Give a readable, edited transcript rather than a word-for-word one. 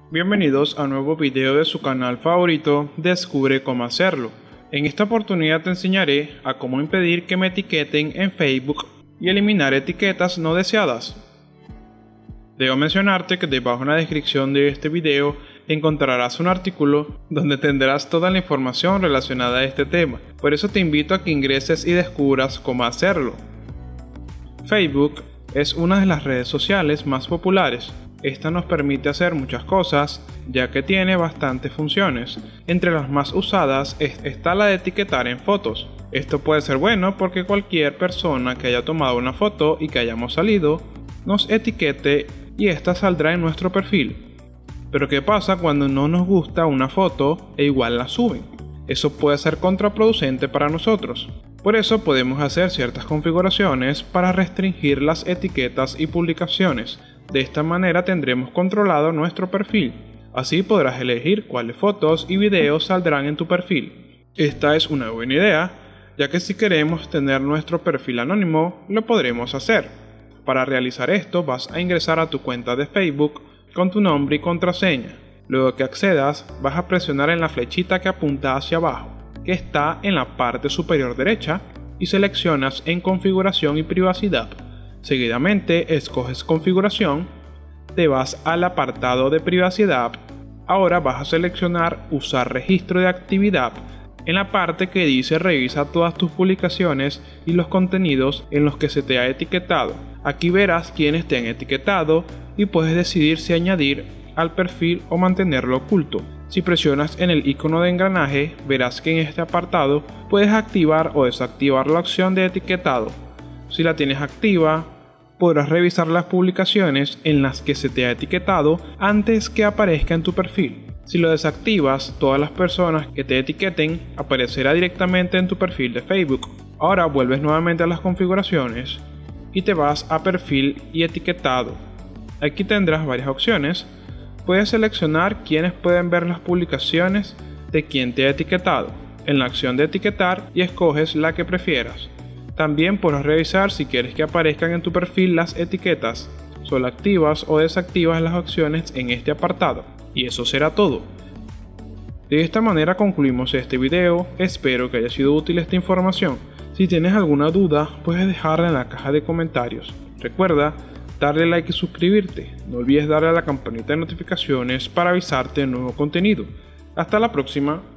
Bienvenidos a un nuevo video de su canal favorito, Descubre cómo hacerlo. En esta oportunidad te enseñaré a cómo impedir que me etiqueten en Facebook y eliminar etiquetas no deseadas. Debo mencionarte que debajo en la descripción de este video encontrarás un artículo donde tendrás toda la información relacionada a este tema. Por eso te invito a que ingreses y descubras cómo hacerlo. Facebook es una de las redes sociales más populares. Esta nos permite hacer muchas cosas, ya que tiene bastantes funciones. Entre las más usadas está la de etiquetar en fotos. Esto puede ser bueno porque cualquier persona que haya tomado una foto y que hayamos salido, nos etiquete y esta saldrá en nuestro perfil. Pero ¿qué pasa cuando no nos gusta una foto e igual la suben? Eso puede ser contraproducente para nosotros. Por eso podemos hacer ciertas configuraciones para restringir las etiquetas y publicaciones. De esta manera tendremos controlado nuestro perfil. Así podrás elegir cuáles fotos y videos saldrán en tu perfil. Esta es una buena idea, ya que si queremos tener nuestro perfil anónimo, lo podremos hacer. Para realizar esto vas a ingresar a tu cuenta de Facebook con tu nombre y contraseña. Luego que accedas, vas a presionar en la flechita que apunta hacia abajo, que está en la parte superior derecha, y seleccionas en Configuración y Privacidad. Seguidamente escoges Configuración, te vas al apartado de Privacidad. Ahora vas a seleccionar Usar registro de actividad en la parte que dice Revisa todas tus publicaciones y los contenidos en los que se te ha etiquetado. Aquí verás quiénes te han etiquetado y puedes decidir si añadir al perfil o mantenerlo oculto. Si presionas en el icono de engranaje, verás que en este apartado puedes activar o desactivar la opción de etiquetado. Si la tienes activa, podrás revisar las publicaciones en las que se te ha etiquetado antes que aparezca en tu perfil. Si lo desactivas, todas las personas que te etiqueten aparecerá directamente en tu perfil de Facebook. Ahora vuelves nuevamente a las configuraciones y te vas a perfil y etiquetado. Aquí tendrás varias opciones. Puedes seleccionar quiénes pueden ver las publicaciones de quien te ha etiquetado en la acción de etiquetar y escoges la que prefieras. También podrás revisar si quieres que aparezcan en tu perfil las etiquetas. Solo activas o desactivas las opciones en este apartado. Y eso será todo. De esta manera concluimos este video. Espero que haya sido útil esta información. Si tienes alguna duda, puedes dejarla en la caja de comentarios. Recuerda darle like y suscribirte. No olvides darle a la campanita de notificaciones para avisarte de nuevo contenido. Hasta la próxima.